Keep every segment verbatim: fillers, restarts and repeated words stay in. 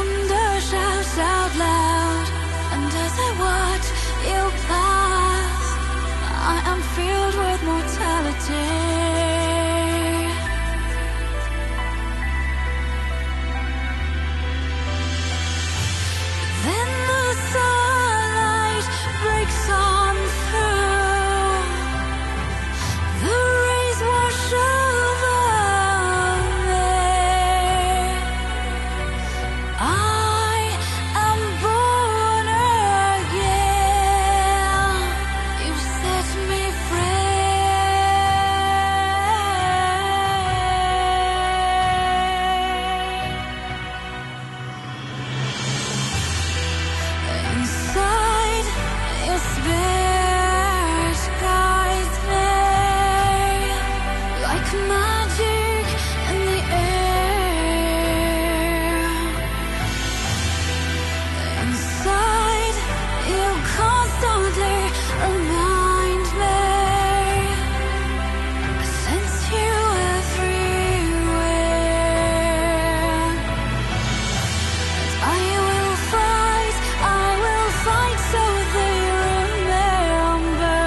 thunder shouts out loud, and as I watch you pass, I am filled with mortality. Then the sunlight breaks on through, the rays wash over me. I am born again. You set me inside, your spirit guides me like magic in the air. Inside, you constantly remind me I sense you everywhere. I will fight, I will fight so they remember.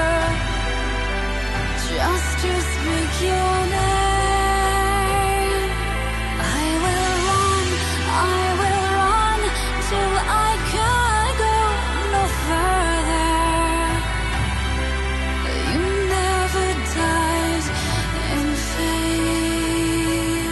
Just to speak your name. I will run, I will run till I can't go no further. You never died in vain.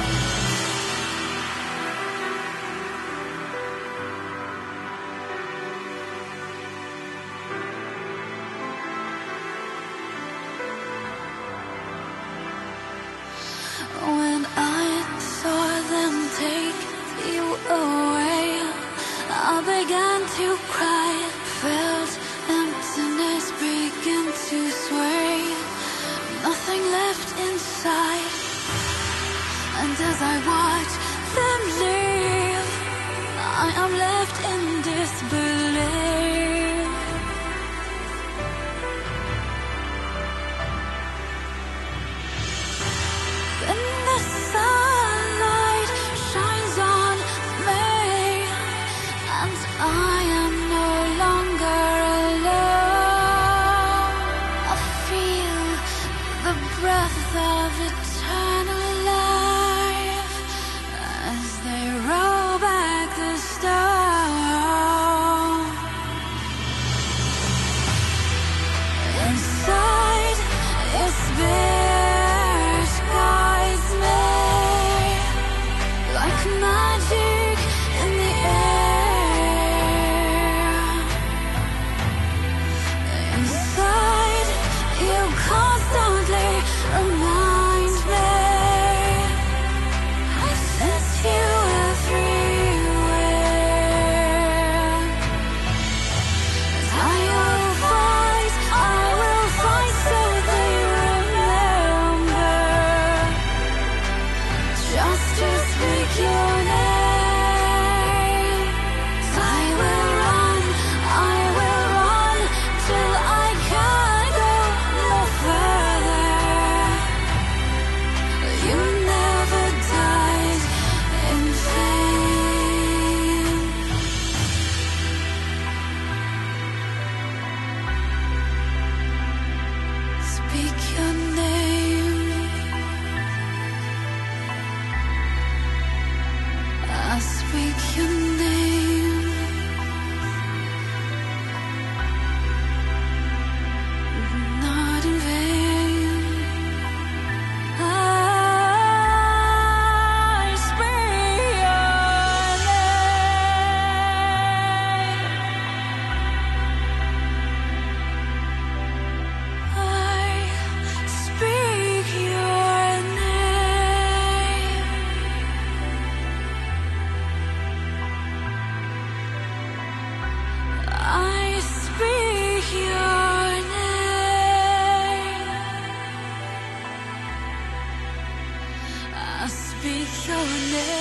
When I saw them take you away, I began to cry, felt emptiness begin to sway, nothing left inside. And as I watch them leave, I am left in disbelief. Then the sunlight shines on me, and I am no longer alone. I feel the breath of eternal life as they roll back the stone. Inside, your spirit guides me like magic in the air. Inside, you constantly remind me I sense you everywhere. I will fight, I will fight so they remember. Just to speak your name. I will run, I will run till I can't go no further. You never died in vain. Speak your name. I speak your name. Not in vain. I speak your name. I speak your name. I speak your name. I speak your name.